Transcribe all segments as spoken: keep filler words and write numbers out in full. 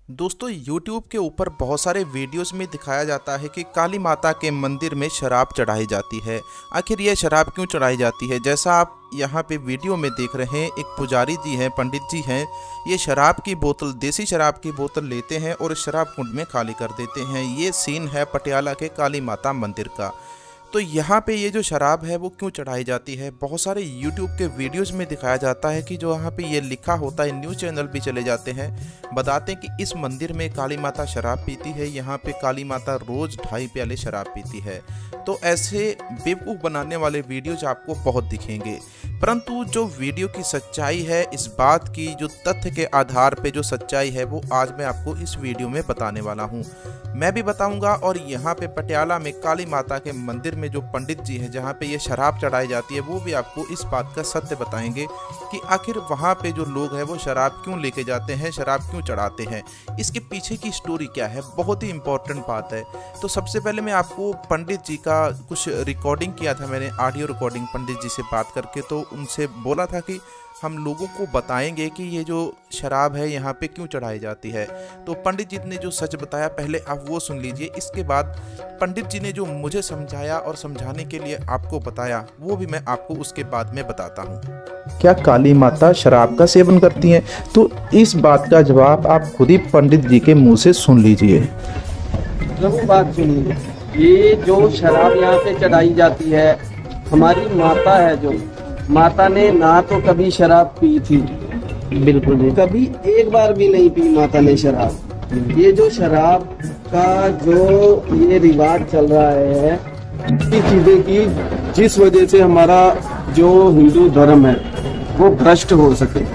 दोस्तों YouTube के ऊपर बहुत सारे वीडियोस में दिखाया जाता है कि काली माता के मंदिर में शराब चढ़ाई जाती है। आखिर ये शराब क्यों चढ़ाई जाती है? जैसा आप यहाँ पे वीडियो में देख रहे हैं, एक पुजारी जी हैं, पंडित जी हैं, ये शराब की बोतल, देसी शराब की बोतल लेते हैं और शराब कुंड में खाली कर देते हैं। ये सीन है पटियाला के काली माता मंदिर का। तो यहाँ पे ये जो शराब है वो क्यों चढ़ाई जाती है? बहुत सारे यूट्यूब के वीडियोस में दिखाया जाता है कि जो यहाँ पे ये लिखा होता है, न्यूज़ चैनल भी चले जाते हैं, बताते हैं कि इस मंदिर में काली माता शराब पीती है, यहाँ पे काली माता रोज़ ढाई प्याले शराब पीती है। तो ऐसे बेवकूफ़ बनाने वाले वीडियोज आपको बहुत दिखेंगे, परंतु जो वीडियो की सच्चाई है, इस बात की जो तथ्य के आधार पे जो सच्चाई है वो आज मैं आपको इस वीडियो में बताने वाला हूँ। मैं भी बताऊंगा और यहाँ पे पटियाला में काली माता के मंदिर में जो पंडित जी हैं, जहाँ पे ये शराब चढ़ाई जाती है, वो भी आपको इस बात का सत्य बताएंगे कि आखिर वहाँ पे जो लोग हैं वो शराब क्यों लेके जाते हैं, शराब क्यों चढ़ाते हैं, इसके पीछे की स्टोरी क्या है। बहुत ही इंपॉर्टेंट बात है। तो सबसे पहले मैं आपको पंडित जी का कुछ रिकॉर्डिंग किया था, मैंने ऑडियो रिकॉर्डिंग पंडित जी से बात करके, तो उनसे बोला था कि हम लोगों को बताएंगे कि ये जो शराब है यहाँ पे क्यों चढ़ाई जाती है। तो पंडित जी ने जो सच बताया पहले आप वो सुन लीजिए, इसके बाद पंडित जी ने जो मुझे समझाया और समझाने के लिए आपको बताया वो भी मैं आपको उसके बाद में बताता हूँ। क्या काली माता शराब का सेवन करती हैं? तो इस बात का जवाब आप खुद ही पंडित जी के मुंह से सुन लीजिए। जरूर बात सुनिए। ये जो शराब यहाँ पे चढ़ाई जाती है, हमारी माता है, जो माता ने ना तो कभी शराब पी थी, बिल्कुल जी, कभी एक बार भी नहीं पी माता ने शराब। ये जो शराब का जो ये रिवाज चल रहा है, ये चीजें की जिस वजह से हमारा जो हिंदू धर्म है वो भ्रष्ट हो सके।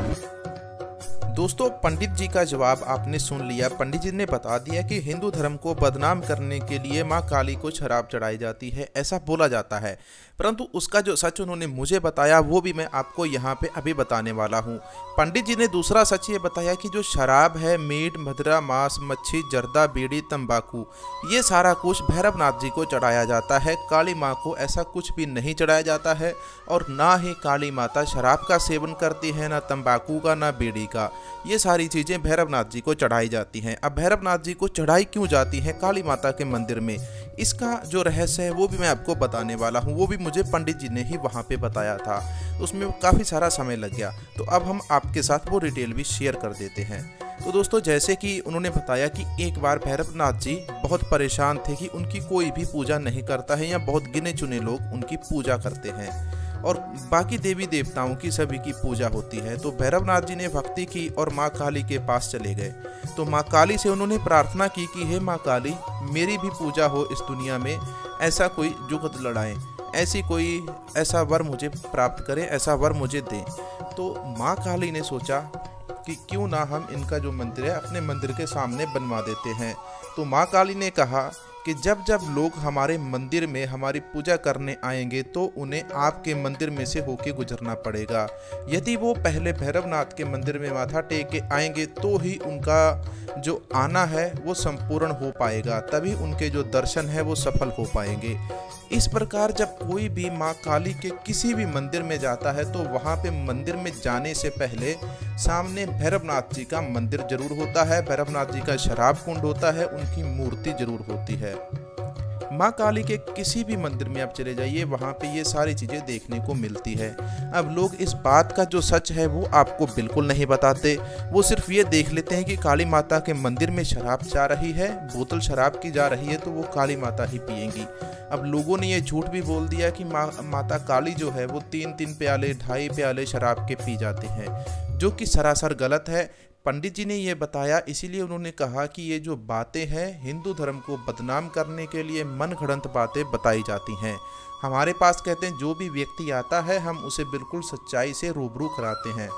दोस्तों, पंडित जी का जवाब आपने सुन लिया। पंडित जी ने बता दिया कि हिंदू धर्म को बदनाम करने के लिए मां काली को शराब चढ़ाई जाती है, ऐसा बोला जाता है। परंतु उसका जो सच उन्होंने मुझे बताया वो भी मैं आपको यहाँ पे अभी बताने वाला हूँ। पंडित जी ने दूसरा सच ये बताया कि जो शराब है, मीट, मदिरा, मांस, मच्छी, जर्दा, बीड़ी, तंबाकू, ये सारा कुछ भैरवनाथ जी को चढ़ाया जाता है। काली माँ को ऐसा कुछ भी नहीं चढ़ाया जाता है और ना ही काली माता शराब का सेवन करती है, ना तंबाकू का, ना बीड़ी का। ये सारी चीज़ें भैरवनाथ जी को चढ़ाई जाती हैं। अब भैरवनाथ जी को चढ़ाई क्यों जाती हैं काली माता के मंदिर में, इसका जो रहस्य है वो भी मैं आपको बताने वाला हूँ। वो भी मुझे पंडित जी ने ही वहाँ पे बताया था, उसमें काफ़ी सारा समय लग गया। तो अब हम आपके साथ वो डिटेल भी शेयर कर देते हैं। तो दोस्तों, जैसे कि उन्होंने बताया कि एक बार भैरवनाथ जी बहुत परेशान थे कि उनकी कोई भी पूजा नहीं करता है या बहुत गिने चुने लोग उनकी पूजा करते हैं और बाकी देवी देवताओं की सभी की पूजा होती है। तो भैरवनाथ जी ने भक्ति की और माँ काली के पास चले गए। तो माँ काली से उन्होंने प्रार्थना की कि हे माँ काली, मेरी भी पूजा हो इस दुनिया में, ऐसा कोई जुगत लड़ाएं, ऐसी कोई ऐसा वर मुझे प्राप्त करें, ऐसा वर मुझे दें। तो माँ काली ने सोचा कि क्यों ना हम इनका जो मंदिर है अपने मंदिर के सामने बनवा देते हैं। तो माँ काली ने कहा कि जब जब लोग हमारे मंदिर में हमारी पूजा करने आएंगे तो उन्हें आपके मंदिर में से होके गुजरना पड़ेगा। यदि वो पहले भैरवनाथ के मंदिर में माथा टेक के आएंगे तो ही उनका जो आना है वो संपूर्ण हो पाएगा, तभी उनके जो दर्शन है वो सफल हो पाएंगे। इस प्रकार जब कोई भी माँ काली के किसी भी मंदिर में जाता है तो वहाँ पे मंदिर में जाने से पहले सामने भैरवनाथ जी का मंदिर जरूर होता है, भैरवनाथ जी का शराब कुंड होता है, उनकी मूर्ति जरूर होती है। माँ काली के किसी भी मंदिर में आप चले जाइए, वहाँ पे ये सारी चीज़ें देखने को मिलती है। अब लोग इस बात का जो सच है वो आपको बिल्कुल नहीं बताते, वो सिर्फ ये देख लेते हैं कि काली माता के मंदिर में शराब जा रही है, बोतल शराब की जा रही है तो वो काली माता ही पिएंगी। अब लोगों ने ये झूठ भी बोल दिया कि मा, माता काली जो है वो तीन तीन प्याले, ढाई प्याले शराब के पी जाते हैं, जो कि सरासर गलत है। पंडित जी ने ये बताया, इसीलिए उन्होंने कहा कि ये जो बातें हैं हिंदू धर्म को बदनाम करने के लिए मन घड़ंत बातें बताई जाती हैं। हमारे पास कहते हैं जो भी व्यक्ति आता है हम उसे बिल्कुल सच्चाई से रूबरू कराते हैं।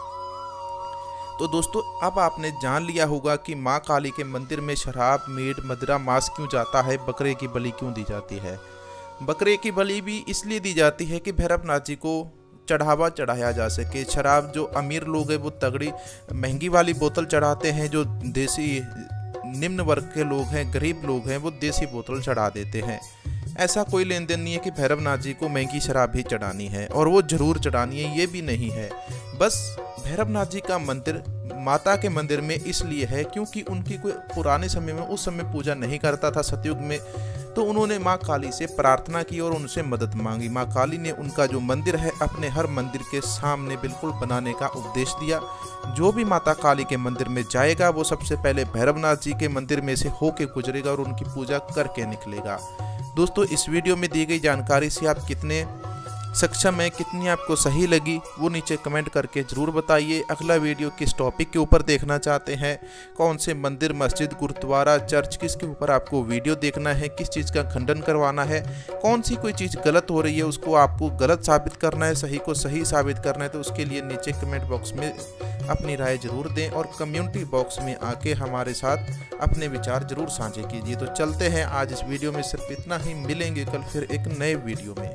तो दोस्तों, अब आपने जान लिया होगा कि माँ काली के मंदिर में शराब, मीट, मदिरा, मांस क्यों जाता है, बकरे की बलि क्यों दी जाती है। बकरे की बलि भी इसलिए दी जाती है कि भैरवनाथ जी को चढ़ावा चढ़ाया जा सके। शराब जो अमीर लोग हैं वो तगड़ी महंगी वाली बोतल चढ़ाते हैं, जो देसी निम्न वर्ग के लोग हैं, गरीब लोग हैं, वो देसी बोतल चढ़ा देते हैं। ऐसा कोई लेन देन नहीं है कि भैरवनाथ जी को महंगी शराब भी चढ़ानी है और वो जरूर चढ़ानी है, ये भी नहीं है। बस भैरवनाथ जी का मंदिर माता के मंदिर में इसलिए है क्योंकि उनकी कोई पुराने समय में उस समय पूजा नहीं करता था सतयुग में, तो उन्होंने माँ काली से प्रार्थना की और उनसे मदद मांगी। माँ काली ने उनका जो मंदिर है अपने हर मंदिर के सामने बिल्कुल बनाने का उपदेश दिया। जो भी माता काली के मंदिर में जाएगा वो सबसे पहले भैरवनाथ जी के मंदिर में से होके गुजरेगा और उनकी पूजा करके निकलेगा। दोस्तों, इस वीडियो में दी गई जानकारी से आप कितने सक्षम है, कितनी आपको सही लगी, वो नीचे कमेंट करके ज़रूर बताइए। अगला वीडियो किस टॉपिक के ऊपर देखना चाहते हैं, कौन से मंदिर, मस्जिद, गुरुद्वारा, चर्च, किसके ऊपर आपको वीडियो देखना है, किस चीज़ का खंडन करवाना है, कौन सी कोई चीज़ गलत हो रही है उसको आपको गलत साबित करना है, सही को सही साबित करना है, तो उसके लिए नीचे कमेंट बॉक्स में अपनी राय जरूर दें और कम्युनिटी बॉक्स में आके हमारे साथ अपने विचार जरूर साझे कीजिए। तो चलते हैं, आज इस वीडियो में सिर्फ इतना ही, मिलेंगे कल फिर एक नए वीडियो में।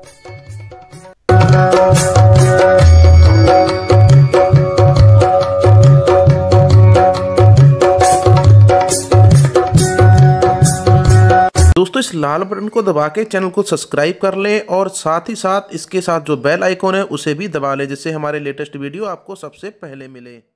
दोस्तों, इस लाल बटन को दबा के चैनल को सब्सक्राइब कर लें और साथ ही साथ इसके साथ जो बेल आइकॉन है उसे भी दबा लें, जिससे हमारे लेटेस्ट वीडियो आपको सबसे पहले मिले।